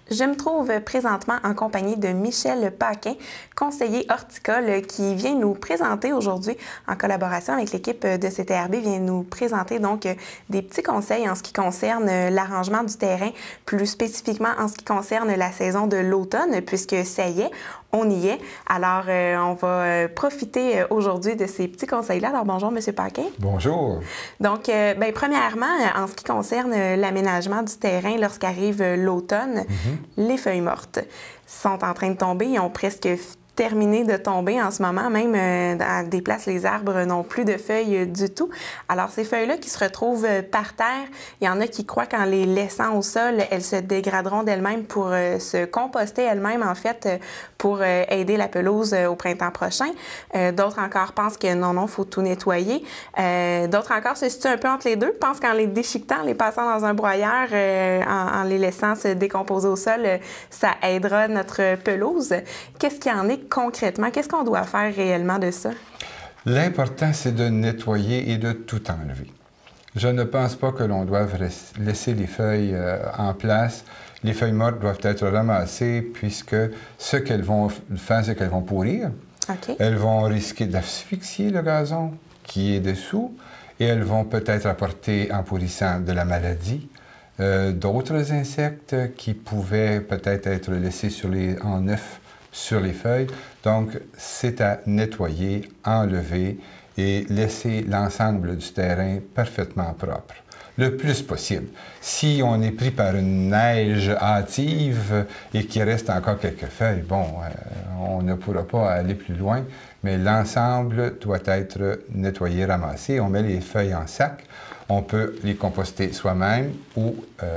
Je me trouve présentement en compagnie de Michel Paquin, conseiller horticole, qui vient nous présenter aujourd'hui, en collaboration avec l'équipe de CTRB, vient nous présenter donc des petits conseils en ce qui concerne l'arrangement du terrain, plus spécifiquement en ce qui concerne la saison de l'automne, puisque ça y est, on y est. Alors, on va profiter aujourd'hui de ces petits conseils-là. Alors, bonjour, M. Paquin. Bonjour. Donc, premièrement, en ce qui concerne l'aménagement du terrain lorsqu'arrive l'automne, les feuilles mortes sont en train de tomber. Ils ont presque terminé de tomber en ce moment. Même à des places, les arbres n'ont plus de feuilles du tout. Alors, ces feuilles-là qui se retrouvent par terre, il y en a qui croient qu'en les laissant au sol, elles se dégraderont d'elles-mêmes pour se composter elles-mêmes, en fait, pour aider la pelouse au printemps prochain. D'autres encore pensent que non, faut tout nettoyer. D'autres encore se situent un peu entre les deux, pensent qu'en les déchiquetant, en les passant dans un broyeur, en les laissant se décomposer au sol, ça aidera notre pelouse. Qu'est-ce qu'il y en est concrètement? Qu'est-ce qu'on doit faire réellement de ça? L'important, c'est de nettoyer et de tout enlever. Je ne pense pas que l'on doive laisser les feuilles en place. Les feuilles mortes doivent être ramassées puisque ce qu'elles vont faire, c'est qu'elles vont pourrir. Okay. Elles vont risquer d'asphyxier le gazon qui est dessous et elles vont peut-être apporter, en pourrissant, de la maladie. D'autres insectes qui pouvaient peut-être être laissés en neuf sur les feuilles. Donc, c'est à nettoyer, enlever et laisser l'ensemble du terrain parfaitement propre, le plus possible. Si on est pris par une neige hâtive et qu'il reste encore quelques feuilles, bon, on ne pourra pas aller plus loin, mais l'ensemble doit être nettoyé, ramassé. On met les feuilles en sac. On peut les composter soi-même ou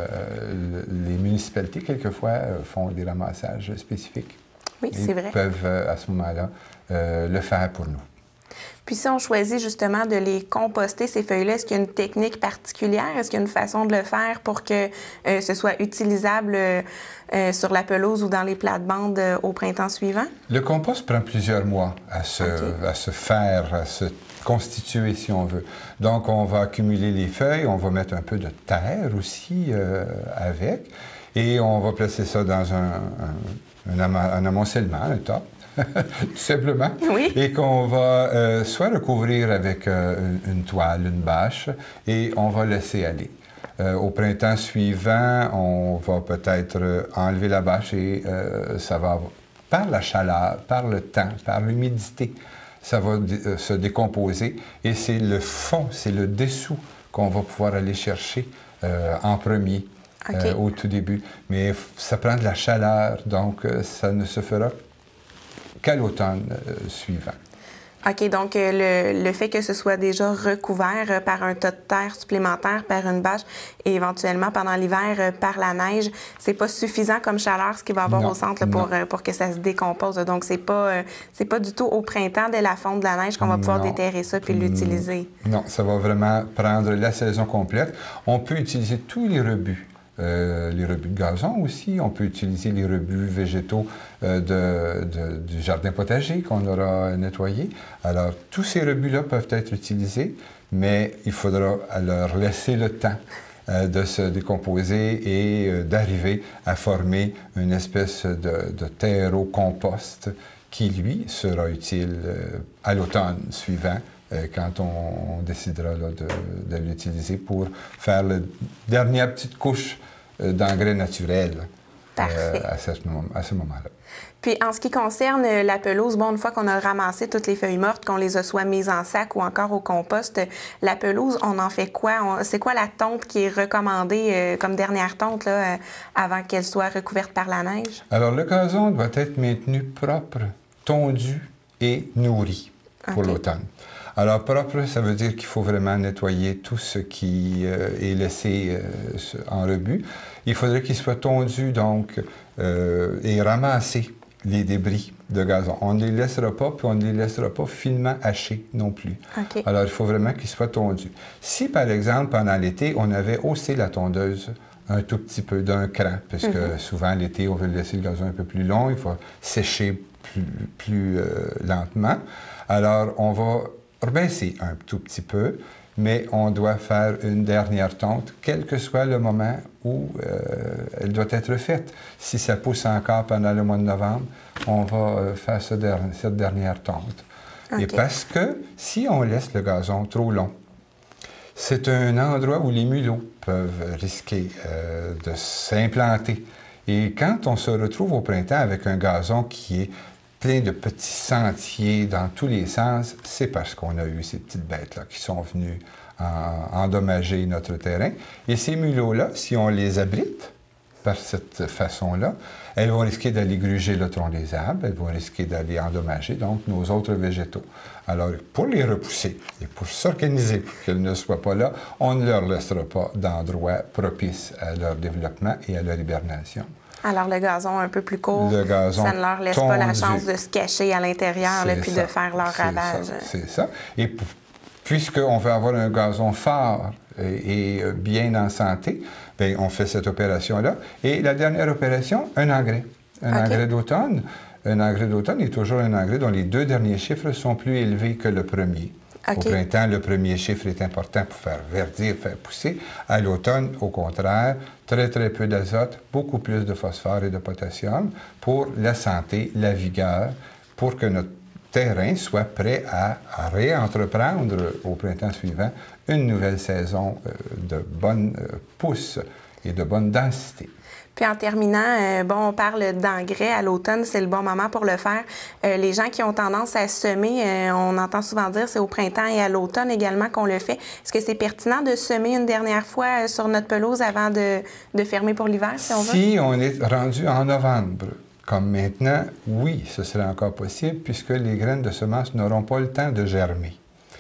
les municipalités, quelquefois, font des ramassages spécifiques. Oui, c'est vrai. Ils peuvent, à ce moment-là, le faire pour nous. Puis si on choisit justement de les composter, ces feuilles-là, est-ce qu'il y a une technique particulière? Est-ce qu'il y a une façon de le faire pour que ce soit utilisable sur la pelouse ou dans les plates-bandes au printemps suivant? Le compost prend plusieurs mois à se faire, à se constituer, si on veut. Donc, on va accumuler les feuilles, on va mettre un peu de terre aussi avec, et on va placer ça dans un amoncellement, un top, tout simplement, oui. Et qu'on va soit recouvrir avec une toile, une bâche, et on va laisser aller. Au printemps suivant, on va peut-être enlever la bâche et ça va, par la chaleur, par le temps, par l'humidité, ça va se décomposer et c'est le fond, c'est le dessous qu'on va pouvoir aller chercher en premier. Okay. Au tout début. Mais ça prend de la chaleur, donc ça ne se fera qu'à l'automne suivant. OK, donc le fait que ce soit déjà recouvert par un tas de terre supplémentaire, par une bâche et éventuellement pendant l'hiver par la neige, c'est pas suffisant comme chaleur ce qu'il va y avoir au centre là, pour que ça se décompose. Donc c'est pas du tout au printemps, dès la fonte de la neige, qu'on va pouvoir déterrer ça puis l'utiliser. Non, ça va vraiment prendre la saison complète. On peut utiliser tous les rebuts. Les rebuts de gazon aussi. On peut utiliser les rebuts végétaux du jardin potager qu'on aura nettoyé. Alors, tous ces rebuts-là peuvent être utilisés, mais il faudra leur laisser le temps de se décomposer et d'arriver à former une espèce de terreau compost qui, lui, sera utile à l'automne suivant, quand on décidera là, de l'utiliser pour faire la dernière petite couche d'engrais naturel à ce moment-là. Puis, en ce qui concerne la pelouse, bon, une fois qu'on a ramassé toutes les feuilles mortes, qu'on les a soit mises en sac ou encore au compost, la pelouse, on en fait quoi? C'est quoi la tonte qui est recommandée comme dernière tonte là, avant qu'elle soit recouverte par la neige? Alors, le gazon doit être maintenu propre, tondu et nourri pour l'automne. Alors, propre, ça veut dire qu'il faut vraiment nettoyer tout ce qui est laissé en rebut. Il faudrait qu'il soit tondu, donc, et ramasser les débris de gazon. On ne les laissera pas, puis on ne les laissera pas finement hachés non plus. Okay. Alors, il faut vraiment qu'il soit tondu. Si, par exemple, pendant l'été, on avait haussé la tondeuse un tout petit peu d'un cran, parce que souvent, l'été, on veut laisser le gazon un peu plus long, il faut sécher plus lentement. Alors, on va rebaisser un tout petit peu mais on doit faire une dernière tonte, quel que soit le moment où elle doit être faite. Si ça pousse encore pendant le mois de novembre, on va faire cette dernière tonte. Okay. Et parce que si on laisse le gazon trop long, c'est un endroit où les mulots peuvent risquer de s'implanter. Et quand on se retrouve au printemps avec un gazon qui est plein de petits sentiers dans tous les sens, c'est parce qu'on a eu ces petites bêtes-là qui sont venues endommager notre terrain. Et ces mulots-là, si on les abrite par cette façon-là, elles vont risquer d'aller gruger le tronc des arbres, elles vont risquer d'aller endommager donc nos autres végétaux. Alors, pour les repousser et pour s'organiser pour qu'elles ne soient pas là, on ne leur laissera pas d'endroit propice à leur développement et à leur hibernation. Alors, le gazon un peu plus court, ça ne leur laisse pas la chance de se cacher à l'intérieur puis de faire leur ravage. C'est ça. Et puisqu'on veut avoir un gazon fort et bien en santé, bien, on fait cette opération-là. Et la dernière opération, un engrais. Engrais d'automne. Un engrais d'automne est toujours un engrais dont les 2 derniers chiffres sont plus élevés que le premier. Au printemps, le premier chiffre est important pour faire verdir, faire pousser. À l'automne, au contraire, très, très peu d'azote, beaucoup plus de phosphore et de potassium pour la santé, la vigueur, pour que notre terrain soit prêt à réentreprendre au printemps suivant une nouvelle saison de bonne pousse et de bonne densité. Puis en terminant, on parle d'engrais à l'automne, c'est le bon moment pour le faire. Les gens qui ont tendance à semer, on entend souvent dire c'est au printemps et à l'automne également qu'on le fait. Est-ce que c'est pertinent de semer une dernière fois sur notre pelouse avant de fermer pour l'hiver, si on veut? Si on est rendu en novembre, comme maintenant, oui, ce serait encore possible puisque les graines de semences n'auront pas le temps de germer.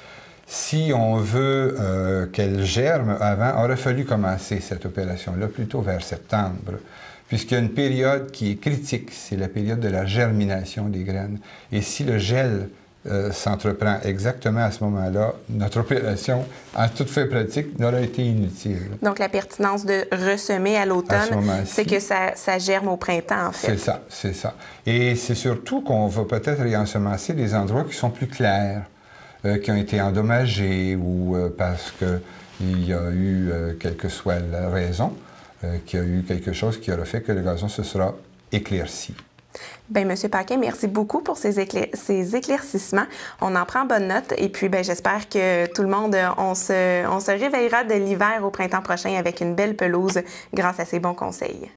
Si on veut qu'elles germent avant, il aurait fallu commencer cette opération-là plutôt vers septembre, puisqu'il y a une période qui est critique, c'est la période de la germination des graines. Et si le gel s'entreprend exactement à ce moment-là, notre opération, en toute fait pratique, n'aurait été inutile. Donc, la pertinence de ressemer à l'automne, c'est que ça germe au printemps, en fait. C'est ça. Et c'est surtout qu'on va peut-être réensemencer des endroits qui sont plus clairs, qui ont été endommagés ou parce qu'il y a eu, quelle que soit la raison, qu'il y a eu quelque chose qui aura fait que le gazon se sera éclairci. Bien, M. Paquin, merci beaucoup pour ces éclaircissements. On en prend bonne note et puis j'espère que tout le monde, on se réveillera de l'hiver au printemps prochain avec une belle pelouse grâce à ces bons conseils.